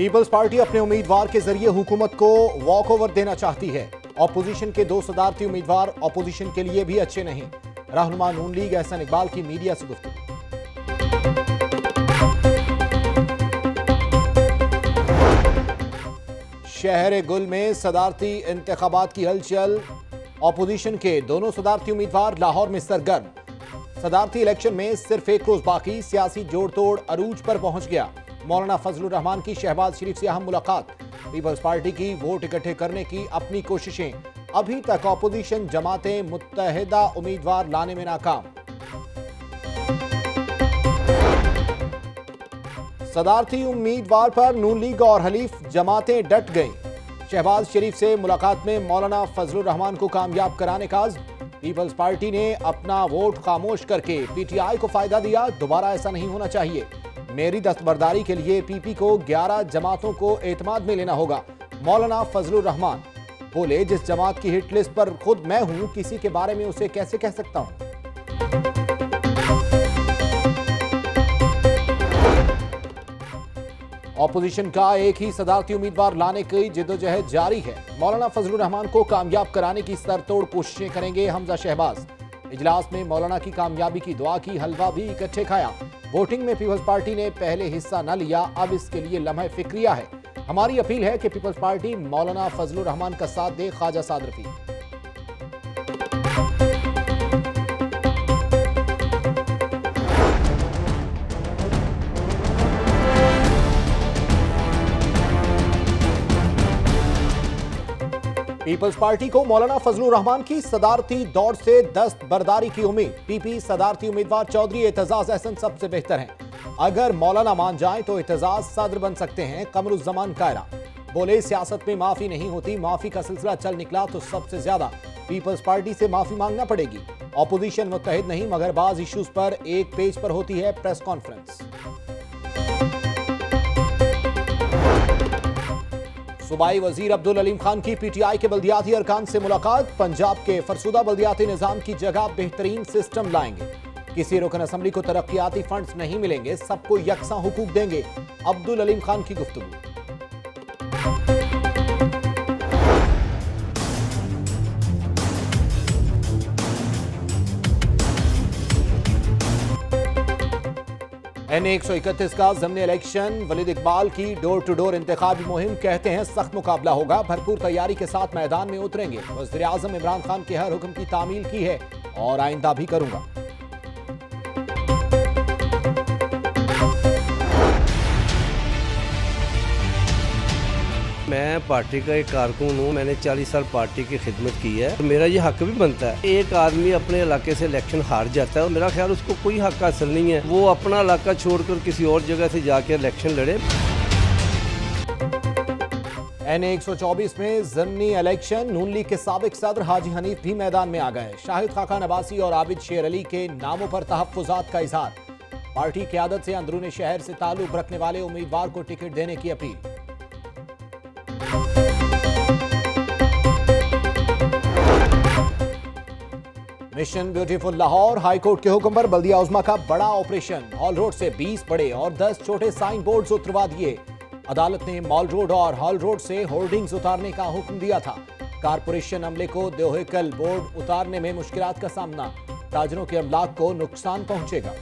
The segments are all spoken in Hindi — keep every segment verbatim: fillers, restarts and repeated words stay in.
पीपल्स पार्टी अपने उम्मीदवार के जरिए हुकूमत को वॉक ओवर देना चाहती है। ऑपोजिशन के दो सदारती उम्मीदवार ऑपोजिशन के लिए भी अच्छे नहीं। रहनुमा नून लीग एहसन इकबाल की मीडिया से गुफ्तगू। शहर गुल में सदारती इंतखाबात की हलचल। ऑपोजिशन के दोनों सदारती उम्मीदवार लाहौर में सरगर्म। सदारती इलेक्शन में सिर्फ एक रोज बाकी, सियासी जोड़ तोड़ अरूज पर पहुंच गया। मौलाना फजलुर रहमान की शहबाज-शरीफ से अहम मुलाकात। पीपल्स पार्टी की वोट इकट्ठे करने की अपनी कोशिशें। अभी तक ऑपोजिशन जमातें मुत्तहिदा उम्मीदवार लाने में नाकाम। सदारती उम्मीदवार पर नून लीग और हलीफ जमातें डट गईं। शहबाज शरीफ से मुलाकात में मौलाना फजलुर रहमान को कामयाब कराने का अज़्म। पीपल्स पार्टी ने अपना वोट खामोश करके पीटीआई को फायदा दिया। दोबारा ऐसा नहीं होना चाहिए। मेरी दस्तबरदारी के लिए पीपी को ग्यारह जमातों को एतमाद में लेना होगा। मौलाना फजलुर रहमान बोले, जिस जमात की हिट लिस्ट पर खुद मैं हूं, किसी के बारे में उसे कैसे कह सकता हूं। ऑपोजिशन का एक ही सदारती उम्मीदवार लाने की जिद्दोजहद जारी है। मौलाना फजलुर रहमान को कामयाब कराने की सरतोड़ कोशिशें करेंगे हमजा-शहबाज। इजलास में मौलाना की कामयाबी की दुआ की, हलवा भी इकट्ठे खाया। वोटिंग में पीपल्स पार्टी ने पहले हिस्सा न लिया, अब इसके लिए लम्हा फिक्रिया है। हमारी अपील है कि पीपल्स पार्टी मौलाना फजलुर रहमान का साथ दे। ख्वाजा साद रफी। पीपल्स पार्टी को मौलाना फजलुर रहमान की सदारती दौड़ से दस्त बरदारी की उम्मीद। पीपी सदारती उम्मीदवार चौधरी एतजाज एहसन सबसे बेहतर हैं। अगर मौलाना मान जाएं तो एतजाज सदर बन सकते हैं। कमरुज़्ज़मान कायरा बोले, सियासत में माफी नहीं होती, माफी का सिलसिला चल निकला तो सबसे ज्यादा पीपल्स पार्टी से माफी मांगना पड़ेगी। ऑपोजिशन मुत्तहिद नहीं, मगर बाज इश्यूज पर एक पेज पर होती है प्रेस कॉन्फ्रेंस। सूबाई वजीर अब्दुल अलीम खान की पीटीआई के बल्दियाती अरकान से मुलाकात। पंजाब के फरसुदा बल्दियाती निजाम की जगह बेहतरीन सिस्टम लाएंगे। किसी रुकन असम्बली को तरक्याती फंड्स नहीं मिलेंगे, सबको यकसा हुकूक देंगे। अब्दुल अलीम खान की गुफ्तगू। एन एक सौ इकतीस का ज़मनी इलेक्शन। वलीद इकबाल की डोर टू डोर इंतखाबी मुहिम। कहते हैं सख्त मुकाबला होगा, भरपूर तैयारी के साथ मैदान में उतरेंगे। वज़ीर आज़म इमरान खान के हर हुक्म की तामील की है और आइंदा भी करूंगा। मैं पार्टी का एक कारकुन हूँ। मैंने चालीस साल पार्टी की खिदमत की है, तो मेरा ये हक भी बनता है। एक आदमी अपने इलाके से इलेक्शन हार जाता है, मेरा ख्याल उसको कोई हक हासिल नहीं है वो अपना इलाका छोड़कर किसी और जगह से जाकर इलेक्शन लड़े। एन एक सौ चौबीस में ज़मनी इलेक्शन। नून लीग के साबिक सदर हाजी हनीफ भी मैदान में आ गए। शाहिद खाका नवासी और आबिद शेर अली के नामों पर तहफ़्फ़ुज़ात का इजहार। पार्टी क़यादत से अंदरूनी शहर से ताल्लुक रखने वाले उम्मीदवार को टिकट देने की अपील। Mission beautiful Lahore. हाईकोर्ट के हुक्म पर बल्दिया उज़्मा का बड़ा ऑपरेशन। हॉल रोड से बीस बड़े और दस छोटे साइन बोर्ड्स उतरवा दिए। अदालत ने मॉल रोड और हॉल रोड से होर्डिंग्स उतारने का हुक्म दिया था। कारपोरेशन अमले को दोहेकल बोर्ड उतारने में मुश्किलात का सामना। ताजरों के अमलाक को नुकसान पहुंचेगा।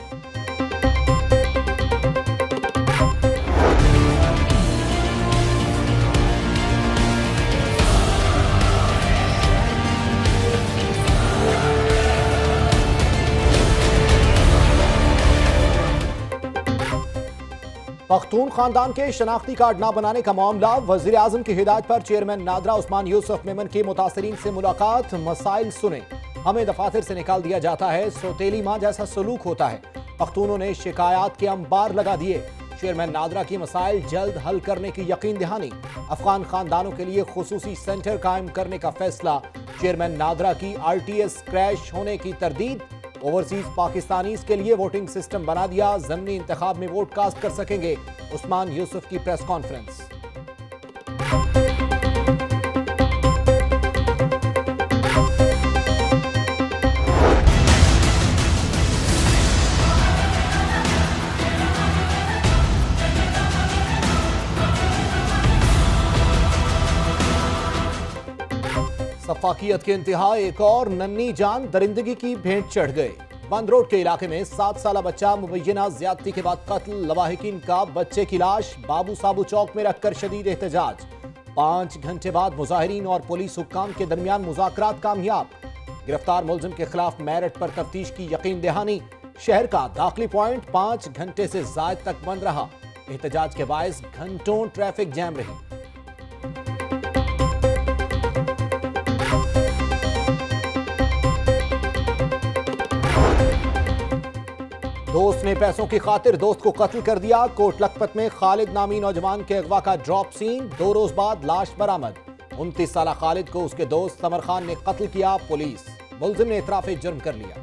पख्तून खानदान के शनाख्ती कार्ड ना बनाने का मामला। वजीर आजम की हिदायत पर चेयरमैन नादरा उस्मान यूसुफ मेमन की मुतासरीन से मुलाकात। मसाइल सुने, हमें दफातर से निकाल दिया जाता है, सौतेली मां जैसा सलूक होता है। पख्तूनों ने शिकायत के अंबार लगा दिए। चेयरमैन नादरा की मसाइल जल्द हल करने की यकीन दहानी। अफगान खानदानों के लिए खुसूसी सेंटर कायम करने का फैसला। चेयरमैन नादरा की आर टी एस क्रैश होने की तरदीद। ओवरसीज पाकिस्तानीज के लिए वोटिंग सिस्टम बना दिया, ज़मनी इंतखाब में वोट कास्ट कर सकेंगे। उस्मान यूसुफ की प्रेस कॉन्फ्रेंस। अफाकियत के इंतहा एक और नन्ही जान दरिंदगी की भेंट चढ़ गए। बंद रोड के इलाके में सात साल बच्चा मुबैना ज्यादती के बाद कत्ल, लवाहिकीन का बच्चे की लाश बाबू साबू चौक में रखकर शदीद एहतजाज। पांच घंटे बाद मुजाहिरीन और पुलिस हुक्काम के दरमियान मुज़ाकरात कामयाब। गिरफ्तार मुलजिम के खिलाफ मेरठ पर तफ्तीश की यकीन दहानी। शहर का दाखिली पॉइंट पांच घंटे से जायद तक बंद रहा। एहतजाज के बायस घंटों ट्रैफिक जैम रही। दोस्त ने पैसों की खातिर दोस्त को कत्ल कर दिया। कोट लखपत में खालिद नामी नौजवान के अगवा का ड्रॉप सीन। दो रोज बाद लाश बरामद। उनतीस साल खालिद को उसके दोस्त समर खान ने कत्ल किया। पुलिस मुलजिम ने इतराफ़े जुर्म कर लिया।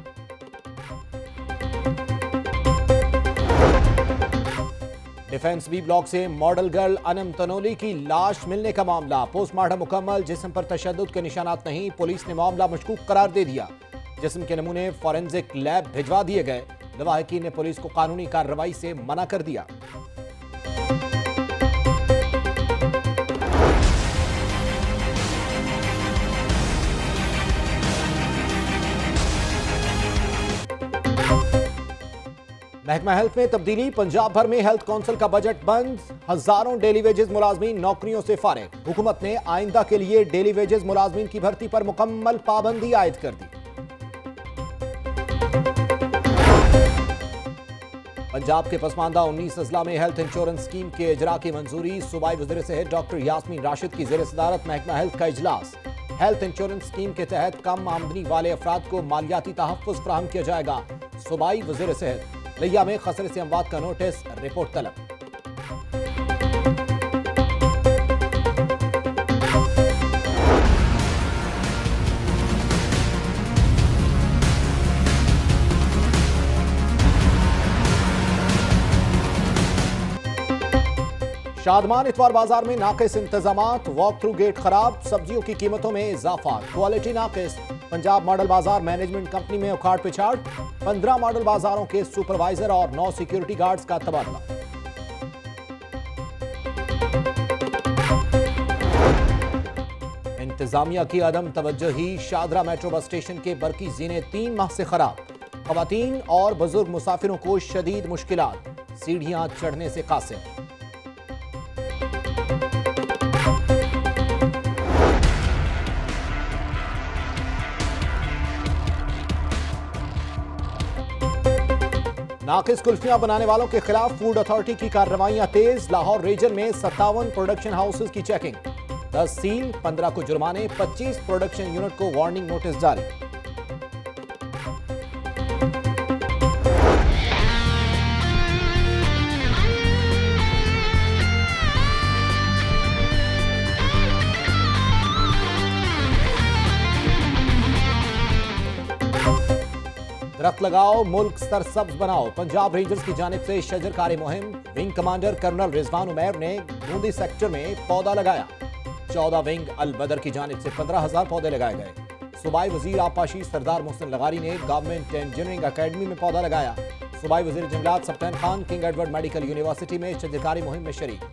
डिफेंस बी ब्लॉक से मॉडल गर्ल अनम तनोली की लाश मिलने का मामला। पोस्टमार्टम मुकम्मल, जिस्म पर तशद्दुद के निशानात नहीं। पुलिस ने मामला मशकूक करार दे दिया। जिस्म के नमूने फॉरेंसिक लैब भिजवा दिए गए। लवाहिकीन ने पुलिस को कानूनी कार्रवाई से मना कर दिया। महकमा हेल्थ में तब्दीली। पंजाब भर में हेल्थ काउंसिल का बजट बंद। हजारों डेली वेजेस मुलाजमीन नौकरियों से फारिग। हुकूमत ने आइंदा के लिए डेली वेजेस मुलाजमीन की भर्ती पर मुकम्मल पाबंदी आयद कर दी। पंजाब के पसमानदा उन्नीस अजला में हेल्थ इंश्योरेंस स्कीम के इजरा की मंजूरी। सूबाई वज़ीर सेहत डॉक्टर यास्मीन राशिद की ज़ेर सदारत महकमा हेल्थ का इजलास। हेल्थ इंश्योरेंस स्कीम के तहत कम आमदनी वाले अफराद को मालियाती तहफ़्फ़ुज़ फराहम किया जाएगा। सूबाई वज़ीर सेहत लिया में खसरे से अमवात का नोटिस, रिपोर्ट तलब। शादमान इतवार बाजार में नाकिस इंतजामात। वॉक थ्रू गेट खराब। सब्जियों की कीमतों में इजाफा। क्वालिटी नाकिस। पंजाब मॉडल बाजार मैनेजमेंट कंपनी में उखाड़ पिछाड़। पंद्रह मॉडल बाजारों के सुपरवाइजर और नौ सिक्योरिटी गार्ड्स का तबादला। इंतजामिया की अदम तवज्जोही। शादरा मेट्रो बस स्टेशन के बरकी जीने तीन माह से खराब। खवातीन और बुजुर्ग मुसाफिरों को शदीद मुश्किलात। सीढ़ियां चढ़ने से कासिर। नाकिस कुल्फियां बनाने वालों के खिलाफ फूड अथॉरिटी की कार्रवाइयां तेज। लाहौर रीजन में सत्तावन प्रोडक्शन हाउसेज की चेकिंग। दस सील, पंद्रह को जुर्माने, पच्चीस प्रोडक्शन यूनिट को वार्निंग नोटिस जारी। दरख्त लगाओ, मुल्क सरसब्ज बनाओ। पंजाब रेंजर्स की जानिब से शजरकारी मुहिम। Wing commander colonel Rizwan Umair ने बूंदी सेक्टर में पौधा लगाया। चौदह विंग अल बदर की जानिब से पंद्रह हजार पौधे लगाए गए। सूबाई वजीर आपाशी सरदार मोहसिन लगारी ने गवर्नमेंट इंजीनियरिंग अकेडमी में पौधा लगाया। सूबाई वजीर जंगलात Sabtain Khan King Edward medical university में शजरकारी मुहिम में शरीक।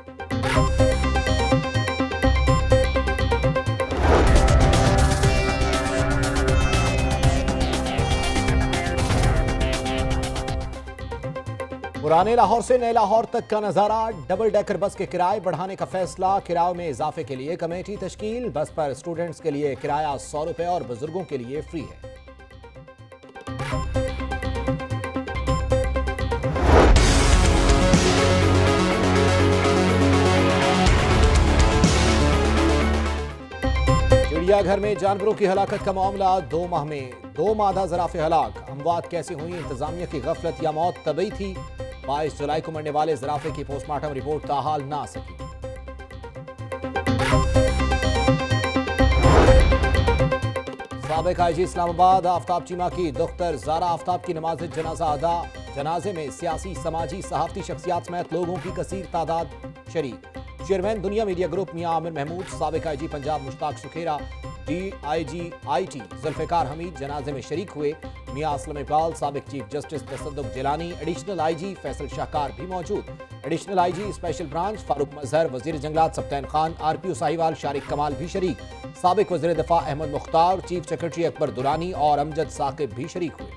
पुराने लाहौर से नए लाहौर तक का नजारा। डबल डेकर बस के किराए बढ़ाने का फैसला। किराए में इजाफे के लिए कमेटी तश्कील। बस पर स्टूडेंट्स के लिए किराया सौ रुपए और बुजुर्गों के लिए फ्री है। चिड़ियाघर में जानवरों की हलाकत का मामला। दो माह में दो मादा ज़राफ़े हलाक। अमवात कैसे हुई? इंतजामिया की गफलत या मौत तबई थी? बाईस जुलाई को मरने वाले ज़राफ़े की पोस्टमार्टम रिपोर्ट ताहाल ना आ सकी। साबिक आई जी इस्लामाबाद आफ्ताब चीमा की दुख्तर ज़ारा आफ्ताब की नमाज जनाजा अदा। जनाजे में सियासी, समाजी, सहाफ़ती शख्सियात समेत लोगों की कसीर तादाद शरीक। चेयरमैन दुनिया मीडिया ग्रुप मियां आमिर महमूद, साबिक I G Punjab Mushtaq Sukhera, D I G I T Zulfiqar Hameed जनाजे में शरीक हुए। मियां असलम इकबाल, साबिक chief justice Tassaduq Jilani, additional I G Faisal Shahkar भी मौजूद। Additional I G special branch Farooq Mazhar, वजीर जंगलात Sabtain Khan, R P O Sahiwal, Shariq Kamal भी शरीक। साबिक वज़ीर दिफा अहमद मुख्तार, चीफ सेक्रेटरी अकबर दुरानी और अमजद साकिब भी शरीक हुए।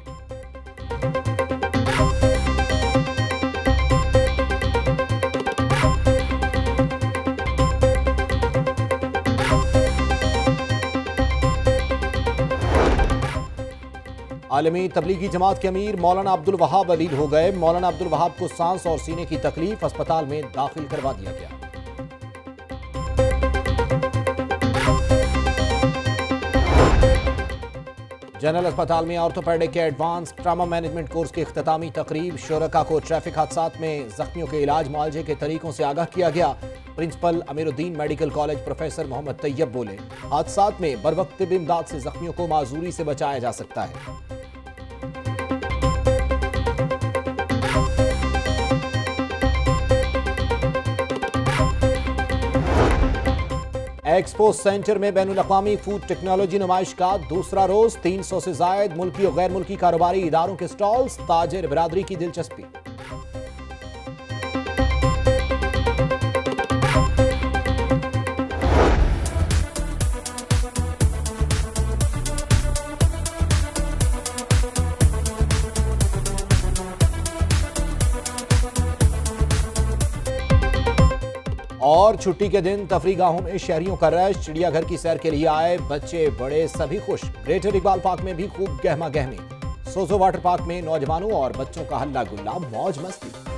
आलमी तबलीगी जमात के अमीर मौलाना अब्दुल वहाब अलील हो गए। मौलाना अब्दुल वहाब को सांस और सीने की तकलीफ, अस्पताल में दाखिल करवा दिया गया। जनरल अस्पताल में ऑर्थोपेडिक के एडवांस ट्रामा मैनेजमेंट कोर्स की इख्तितामी तकरीब। शुरका को ट्रैफिक हादसात में जख्मियों के इलाज मुआवजे के तरीकों से आगाह किया गया। Principal Ameeruddin medical college professor Mohammad Tayyab बोले, हादसात में बरवक्त तिब्बी इमदाद से जख्मियों को माजूरी से बचाया जा सकता है। एक्सपो सेंटर में बैनुल अक़वामी फूड टेक्नोलॉजी नुमाइश का दूसरा रोज, तीन सौ से जायद मुल्की और गैर मुल्की कारोबारी इदारों के स्टॉल्स, ताजिर बिरादरी की दिलचस्पी। और छुट्टी के दिन तफरीगाहों में शहरियों का रश। चिड़ियाघर की सैर के लिए आए बच्चे बड़े सभी खुश। ग्रेटर इकबाल पार्क में भी खूब गहमा गहमी। सोजो वाटर पार्क में नौजवानों और बच्चों का हल्ला गुल्ला, मौज मस्ती।